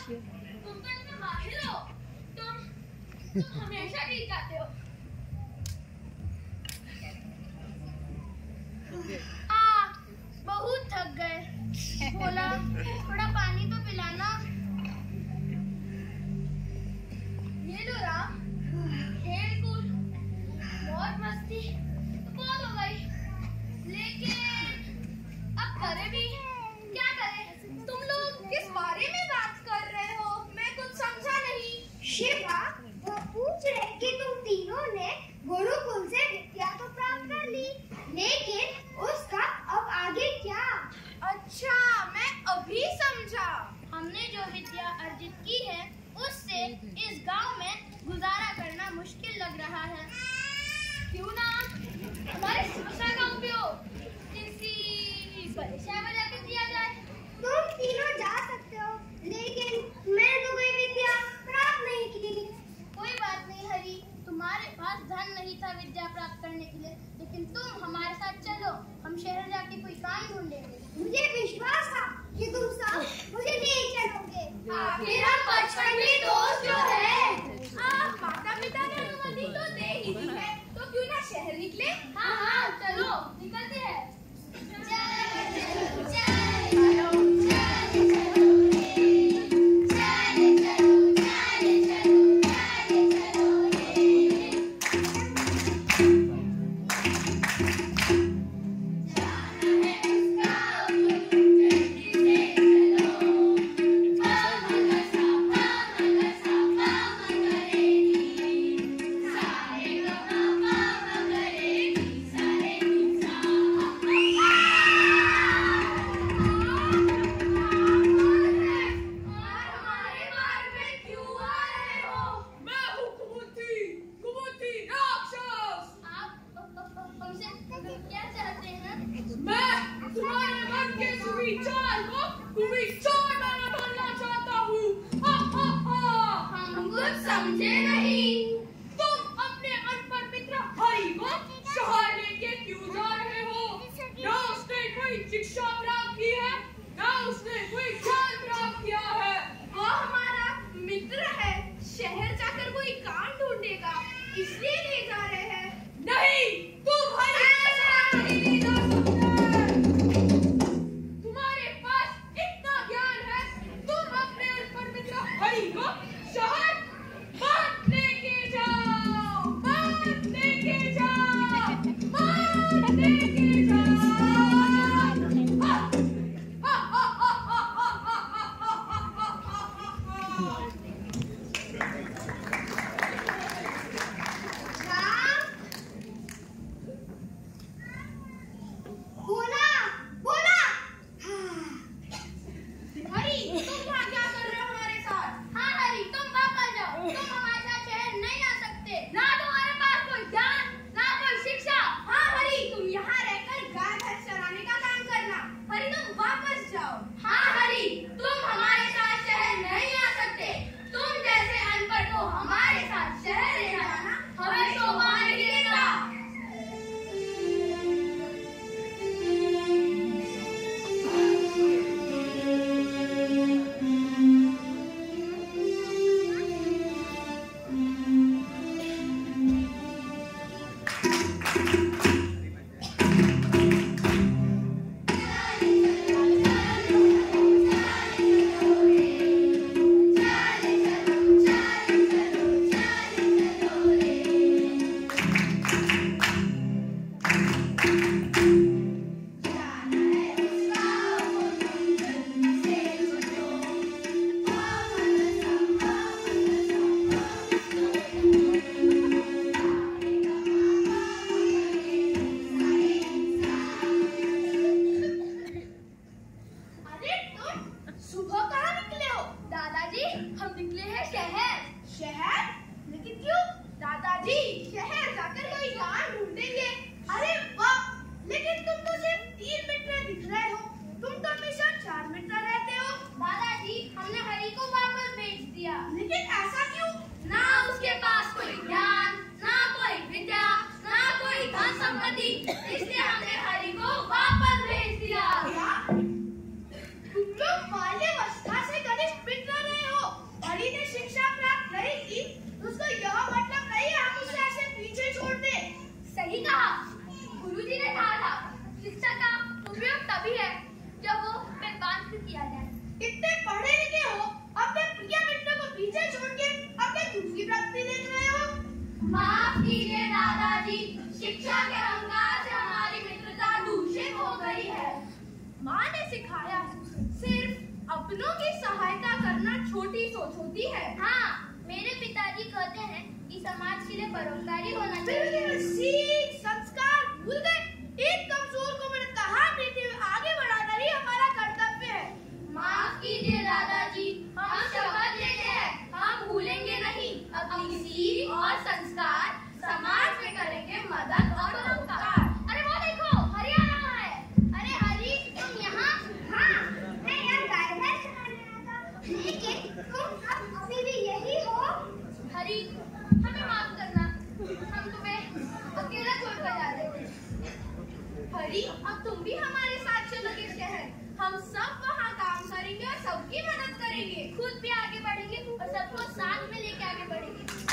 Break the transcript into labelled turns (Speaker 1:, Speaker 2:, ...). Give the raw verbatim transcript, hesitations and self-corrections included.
Speaker 1: तुम तो इतने माहिर हो, तुम तुम हमेशा जीत जाते हो। आ, बहुत थक गए। बोला थोड़ा पानी तो पिलाना। ये लो राम, खेल कूद बहुत मस्ती बहुत हो गई, लेकिन अब करे भी क्या करें? तुम लोग किस बारे में बात कर रहे हो? मैं कुछ समझा नहीं।
Speaker 2: शिवा, वो पूछ रहे कि तुम तीनों ने गुरुकुल से विद्या तो प्राप्त कर ली, लेकिन उसका अब आगे क्या?
Speaker 1: अच्छा, मैं अभी समझा। हमने जो विद्या अर्जित की है उससे इस गांव में गुजारा करना मुश्किल लग रहा है। क्यों ना हमारे शिक्षा का उपयोग किसी परीक्षा में जाकर किया जाए?
Speaker 2: तुम तीनों जा सकते हो, लेकिन मैं तो कोई विद्या प्राप्त नहीं की।
Speaker 1: कोई बात नहीं हरी, तुम्हारे पास धन नहीं था विद्या प्राप्त करने के लिए, लेकिन तुम हमारे साथ चलो, हम शहर जाके कोई काम ढूंढेंगे।
Speaker 2: मुझे विश्वास था कि तुम सब मुझे ले चलोगे।
Speaker 1: आखिर हम बचपन के दोस्त जो हैं। आप माता पिता ने अनुमति तो दे ही दी है, तो क्यों ना शहर निकले? हाँ हाँ चलो निकलते हैं। माफ कीजिए दादाजी, शिक्षा के अहंकार से हमारी मित्रता दूषित हो गई है। माँ ने सिखाया है सिर्फ अपनों की सहायता करना छोटी सोच होती है।
Speaker 2: हाँ, मेरे पिताजी कहते हैं कि समाज के लिए परोपकारी होना चाहिए।
Speaker 1: सीख संस्कार भूल गए। एक कमजोर को मदद का हाथ देते हुए आगे बढ़ाना ही हमारा कर्तव्य है।
Speaker 2: माफ कीजिए दादाजी, हम शपथ लेते हैं हम भूलेंगे नहीं। अपनी सीख और संस्कार समाज में करेंगे मदद और परोपकार। अरे वो देखो, हरि आ रहा है। अरे हरि, तुम यहाँ? हाँ, मैं यहाँ गाय भैंस चराने आया था। लेकिन तुम अब अभी भी यही हो? हरि, हमें माफ करना, हम तुम्हें अकेला छोड़कर जा रहे थे।
Speaker 1: हरि, अब तुम भी हमारे साथ चलोगे शहर। हम सब वहाँ काम करेंगे और सबकी मदद करेंगे।
Speaker 2: खुद भी आगे बढ़ेंगे और सबको साथ में लेके आगे बढ़ेंगे।